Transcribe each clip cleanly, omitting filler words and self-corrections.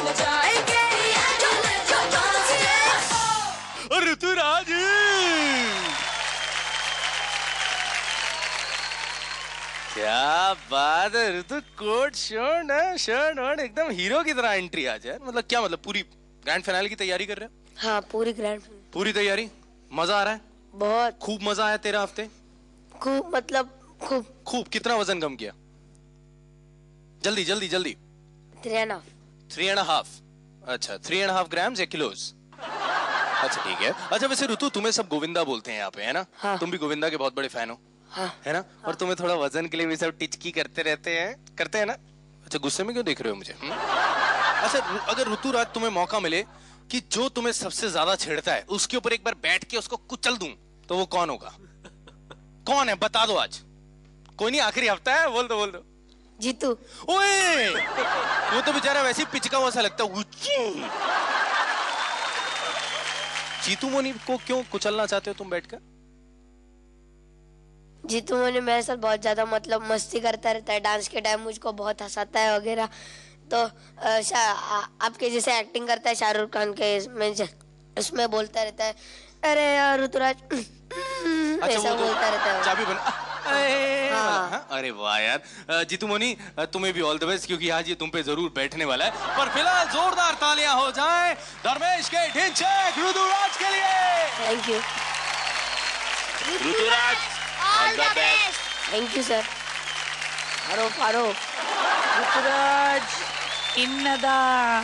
बन जाएंगे ऋतुराज। क्या बात है ऋतु, कोट शर्ट एकदम हीरो की तरह एंट्री आज है। मतलब क्या मतलब पूरी ग्रैंड फिनाले की तैयारी कर रहे हो? हाँ पूरी तैयारी। मजा आ रहा है? बहुत। खूब मजा आया तेरा हफ्ते? खूब मतलब खूब। कितना वजन कम किया? जल्दी 3.5। अच्छा 3.5 ग्राम्स या किलोस? अच्छा ठीक है। अच्छा वैसे ऋतु तुम्हें सब गोविंदा बोलते हैं यहाँ पे, है ना? हाँ। तुम भी गोविंदा के बहुत बड़े फैन हो। हाँ। है ना? हाँ। और तुम्हें थोड़ा वजन के लिए भी सब टिचकी करते हैं ना? अच्छा गुस्से में क्यों देख रहे हो मुझे? अच्छा अगर ऋतुराज तुम्हें मौका मिले कि जो तुम्हें सबसे ज्यादा छेड़ता है उसके ऊपर एक बार बैठ के उसको कुचल दूं, तो वो कौन होगा? कौन है बता दो आज। कोई नहीं, आखिरी हफ्ता है, बोल दो। जीतू। ओए वो तो बेचारा वैसे ही पिचका हुआ सा लगता है। जीतू मोनी को क्यों कुचलना चाहते हो तुम बैठकर? जीतू मोनी मेरे साथ बहुत ज्यादा मतलब मस्ती करता रहता है, डांस के टाइम मुझको बहुत हंसाता है वगैरह। तो आपके जैसे एक्टिंग करता है शाहरुख खान के इसमें बोलता रहता है अरे यार ऋतुराज ऐसा बोलता रहता है। चाबी बना। हाँ। अरे वाह यार जीतू मोनी, तुम्हें भी ऑल द बेस्ट, क्योंकि आज ये तुम पे जरूर बैठने वाला है। पर फिलहाल जोरदार तालियां हो जाएं धर्मेश के ढिंचैक ऋतुराज के लिए। Thank you Rituraj, all the best. Thank you sir. फारो ऋतुराज इन्नदा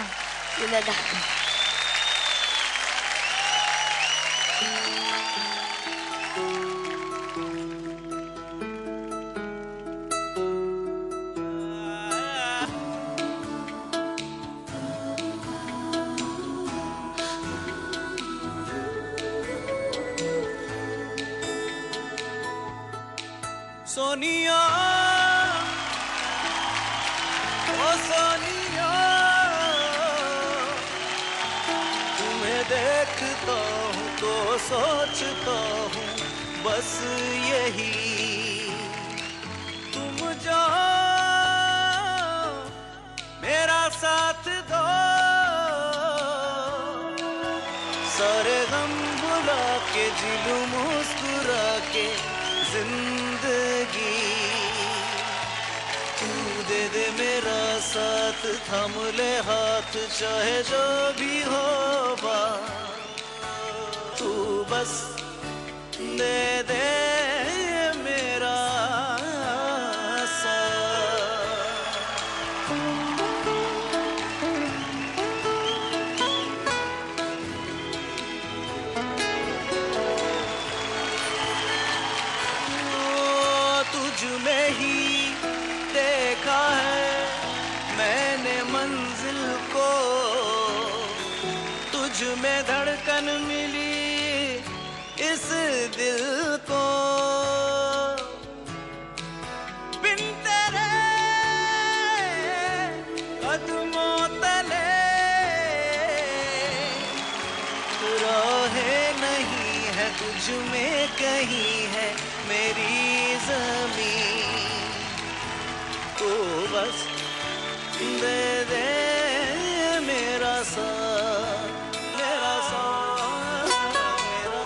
सोनिया ओ सोनिया, तुम्हें देखता हूँ तो सोचता हूँ बस यही, तुम जो मेरा साथ दो, सारे गम भुला के जिलू मुस्कुरा के जिंदगी, तू दे दे मेरा साथ, थाम ले हाथ चाहे जो भी हो तू बस दे दे मेरा में ही देखा है मैंने मंजिल को, तुझ में धड़कन मिली इस दिल को, बिन तेरे कदमों तले राहें नहीं है, तुझ में कहीं है मेरी ज़मीन, तो बस दे दे मेरा साथ, मेरा साथ, मेरा।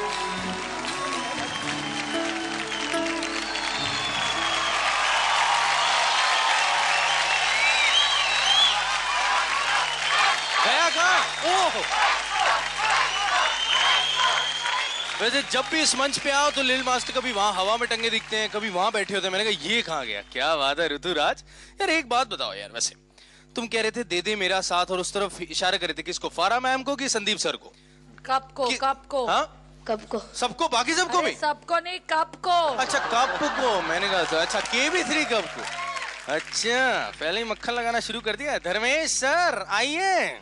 गया कहाँ? ओह वैसे जब भी इस मंच पे आओ तो लिल मास्टर कभी वहां हवा में टंगे दिखते हैं, कभी वहां बैठे होते हैं। मैंने कहा ये कहाँ गया? क्या बात है ऋतुराज। यार एक बात बताओ यार, वैसे तुम कह रहे थे दे दे मेरा साथ और उस तरफ इशारा कर रहे थे, किसको? फारा मैम को कि संदीप सर को? कप को हाँ कब को? सबको, बाकी सबको भी? सबको नहीं, कप को। अच्छा कप को, मैंने कहा अच्छा KB3 कप को। अच्छा पहले ही मक्खन लगाना शुरू कर दिया। धर्मेश सर आइए।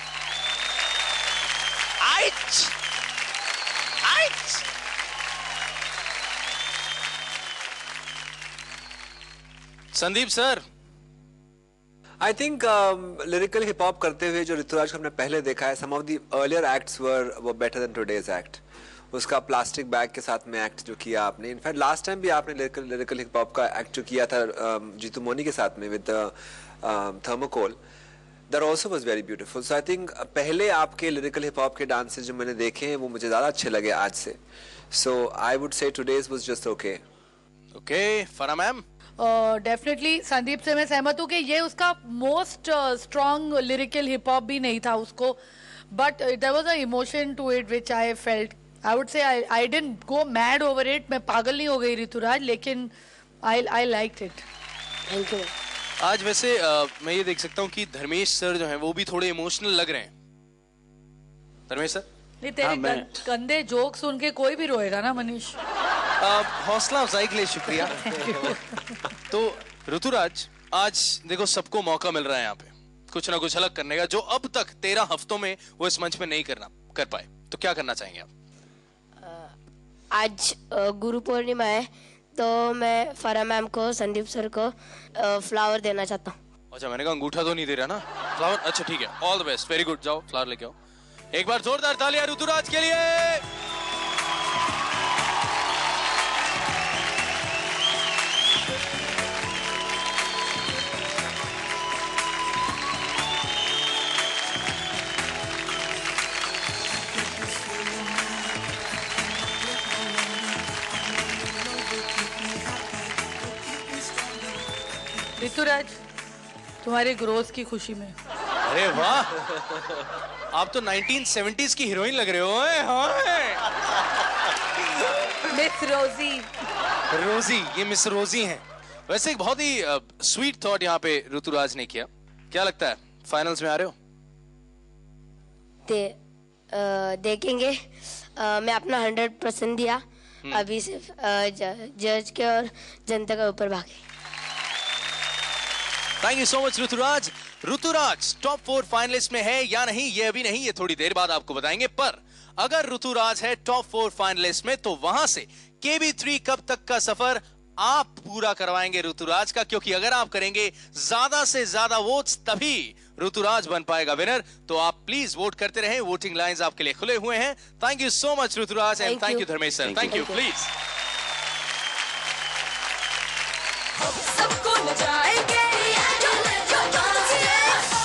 Sandeep sir, I think lyrical hip hop करते हुए जो ऋतुराज को हमने पहले देखा है, some of the earlier acts were better than today's act. उसका प्लास्टिक बैग के साथ में एक्ट जो किया आपने, इनफैक्ट लास्ट टाइम भी आपने लिरिकल हिप हॉप का एक्ट जो किया था जीतू मोनी के साथ में with thermocol, That also was very beautiful. So I think पहले आपके lyrical hip hop के dances जो मैंने देखे हैं वो मुझे ज़्यादा अच्छे लगे आज से. So I would say today's was just okay. Okay, Farah ma'am. Definitely Sandeep से मैं सहमत हूँ कि ये उसका most strong lyrical hip hop भी नहीं था उसको, but there was a emotion to it which I felt. I would say I didn't go mad over it. मैं पागल नहीं हो गई ऋतुराज, लेकिन I liked it. Thank you. आज वैसे मैं ये देख सकता हूँ कि धर्मेश सर जो हैं वो भी थोड़े इमोशनल लग रहे हैं. धर्मेश सर, नहीं तेरे गंदे जोक सुन के कोई भी रोएगा ना मनीष. हौसला अफजाई के लिए शुक्रिया. तो ऋतुराज, आज देखो सबको मौका मिल रहा है यहाँ पे कुछ ना कुछ अलग करने का, जो अब तक 13 हफ्तों में वो इस मंच पे नहीं कर पाए. तो क्या करना चाहेंगे आप? आज गुरु पूर्णिमा है, तो मैं फरा मैम को, संदीप सर को फ्लावर देना चाहता हूँ. अच्छा, मैंने कहा अंगूठा तो नहीं दे रहा ना, फ्लावर. अच्छा ठीक है, all the best, very good. जाओ फ्लावर लेके आओ. एक बार जोरदार तालियां ऋतुराज के लिए. ऋतुराज, तुम्हारे ग्रोथ की खुशी में. अरे वाह, आप तो 1970s की हीरोइन लग रहे हो. Miss Rosie. रोजी, ये मिस रोजी हैं. वैसे एक बहुत ही स्वीट थॉट यहाँ पे ऋतुराज ने किया. क्या लगता है, फाइनल्स में आ रहे हो? देखेंगे. मैं अपना 100% दिया. अभी सिर्फ जज के और जनता के ऊपर भागे. Thank you so much Rituraj. Rituraj top 4 finalist में है या नहीं, ये अभी नहीं, ये थोड़ी देर बाद आपको बताएंगे. पर अगर ऋतुराज है टॉप 4 फाइनलिस्ट में, तो वहां से KB3 कब तक का सफर आप पूरा करवाएंगे ऋतुराज का, क्योंकि अगर आप करेंगे ज्यादा से ज्यादा वोट्स, तभी ऋतुराज बन पाएगा विनर. तो आप प्लीज वोट करते रहें. वोटिंग लाइंस आपके लिए खुले हुए हैं. Thank you so much Rituraj and thank you Dharmesh sir. Thank you. Please सबको नचाएंगे जो